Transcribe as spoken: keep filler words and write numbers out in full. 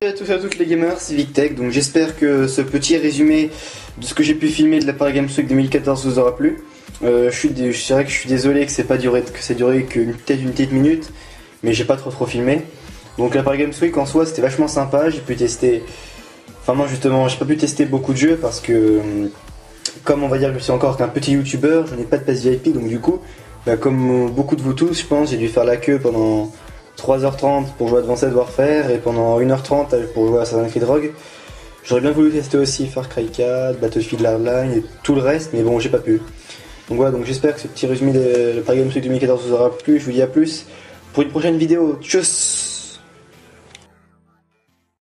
Salut à tous et à toutes les gamers, c'est VicTech, donc j'espère que ce petit résumé de ce que j'ai pu filmer de la Paris Games Week deux mille quatorze vous aura plu. Euh, je suis dé... je dirais que je suis désolé que c'est pas duré, que ça duré qu'une peut-être une petite minute, mais j'ai pas trop trop filmé. Donc la Paris Games Week en soi c'était vachement sympa, j'ai pu tester, enfin moi justement j'ai pas pu tester beaucoup de jeux parce que comme on va dire que je suis encore qu'un petit youtubeur, je n'ai pas de passe V I P, donc du coup, bah, comme beaucoup de vous tous je pense, j'ai dû faire la queue pendant trois heures trente pour jouer à Advanced Warfare et pendant une heure trente pour jouer à Assassin's Creed Rogue. J'aurais bien voulu tester aussi Far Cry quatre, Battlefield Hardline et tout le reste, mais bon j'ai pas pu. Donc voilà, donc j'espère que ce petit résumé de la Paris Games Week deux mille quatorze vous aura plu, je vous dis à plus pour une prochaine vidéo, tchuss.